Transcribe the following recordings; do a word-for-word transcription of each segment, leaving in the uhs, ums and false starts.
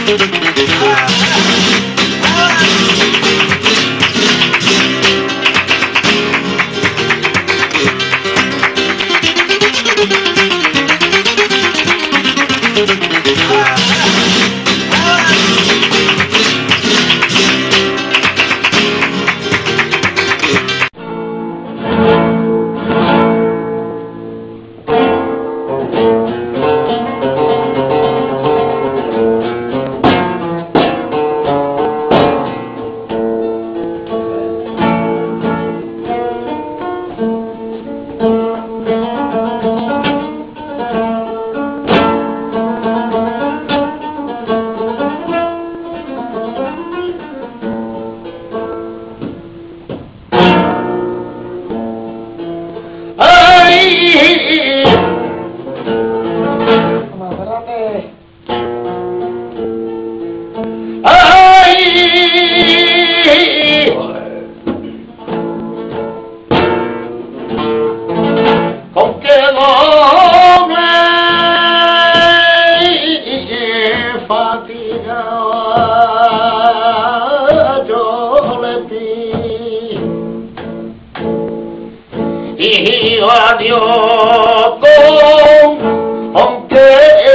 Y adiós con aunque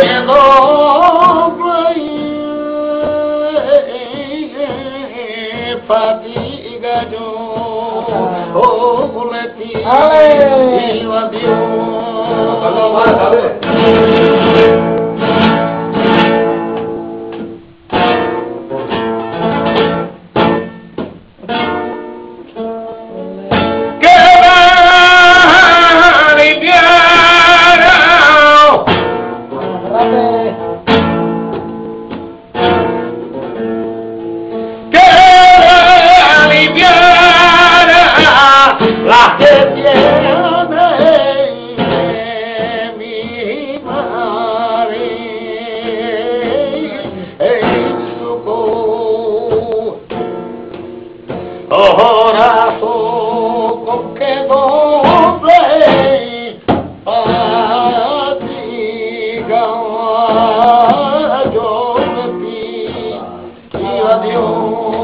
doble fatiga yo le pido adiós. La que tiene mi madre en su corazón con que doble fatiga yo le pido a Dios.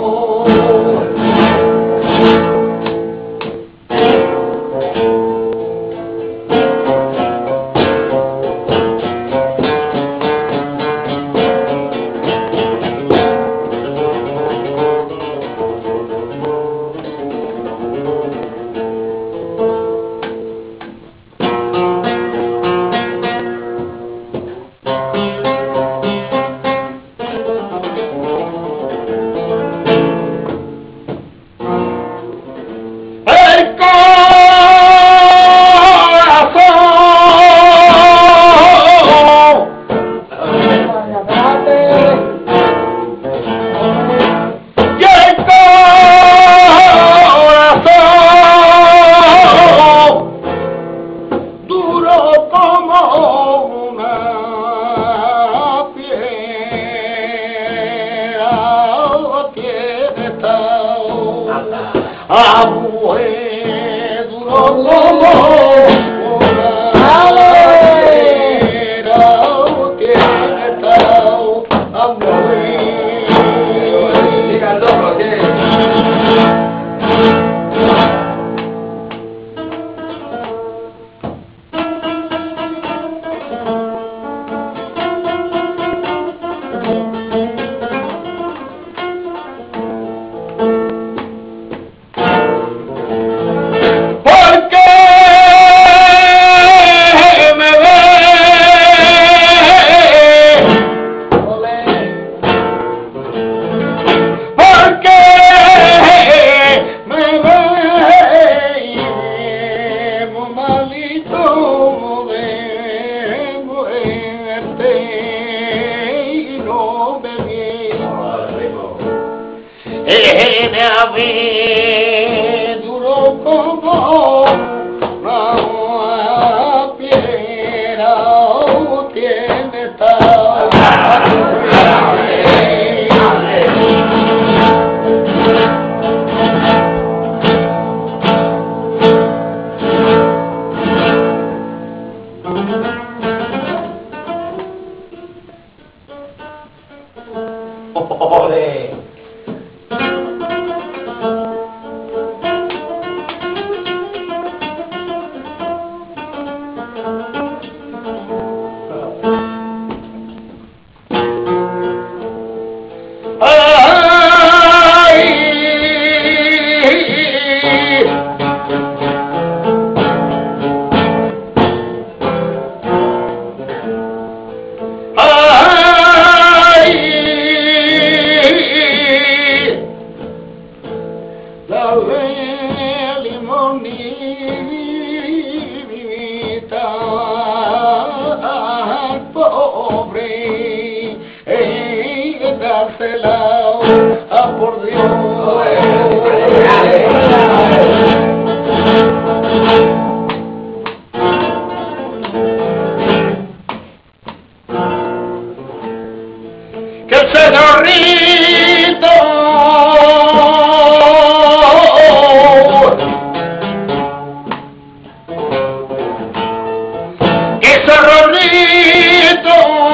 Abuelo, como una alera tiene estado, abuelo, diga el loco, ¿qué? En a ver duro como una piedra tiene tal. Thank you. Ole. Ah, por Dios. Que ese gorrito que ese gorrito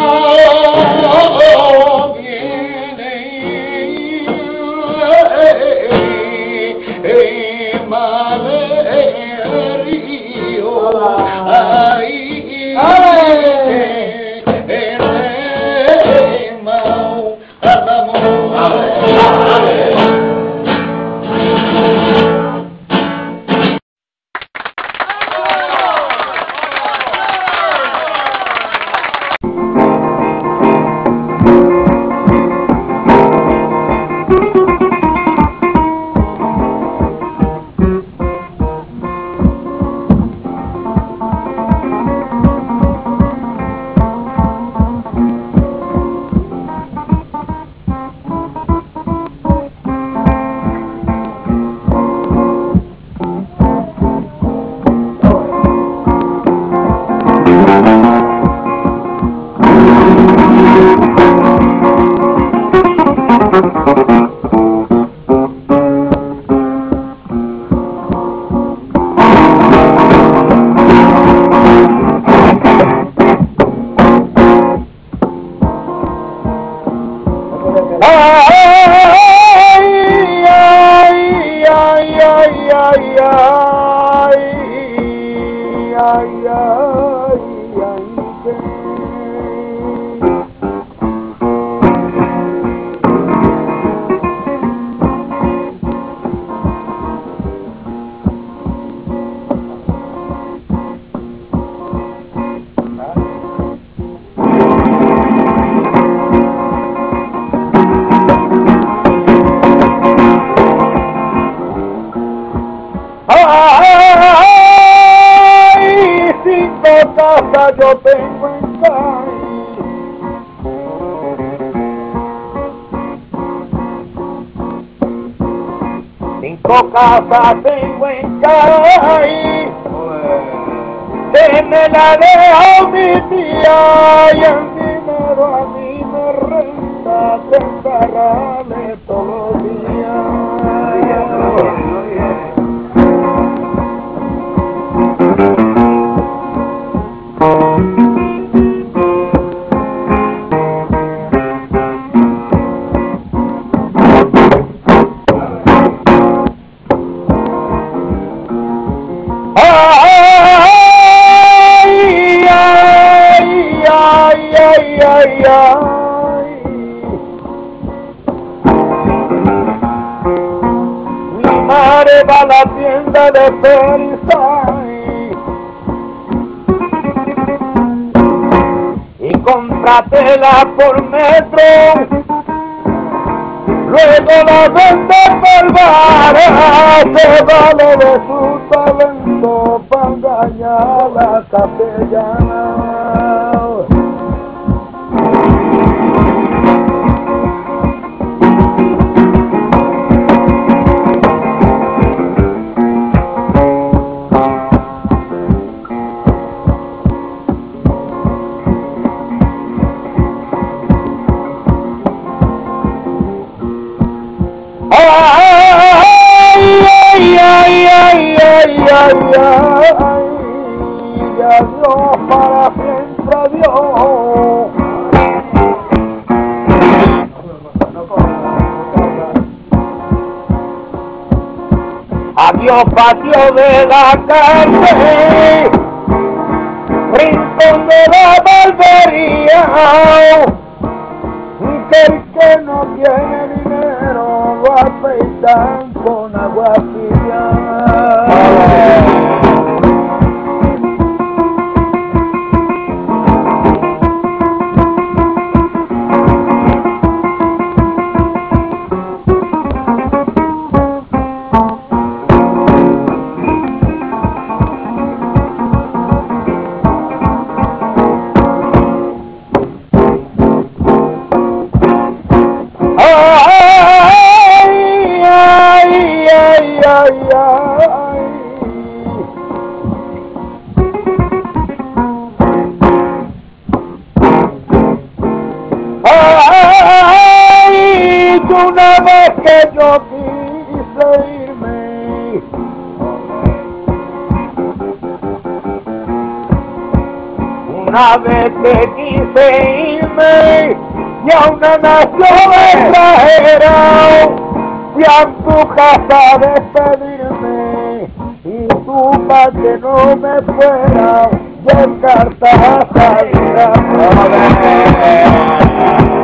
yo tengo en Cali. Cinco casas tengo en Cali. Que me la dejó mi tía y el dinero a mí me renta de enterrarle todos los días. Va a la tienda de Perisay y cómpratela por metro, luego la vende por vara, se vale de su talento para engañar a la capellana. Ay, ay, ay, ay, ay, ay, ay, ay, ay, ay, ay, ay, ay, ay, ay, ay, ay, los patios de la calle, rincón de la barbería, que el que no tiene dinero lo afeitan con agua fría. Una vez que yo quise irme, una vez que quise irme, y a una nación extranjera, fui a tu casa a despedirme, y tú para que no me fuera, descartas a salida.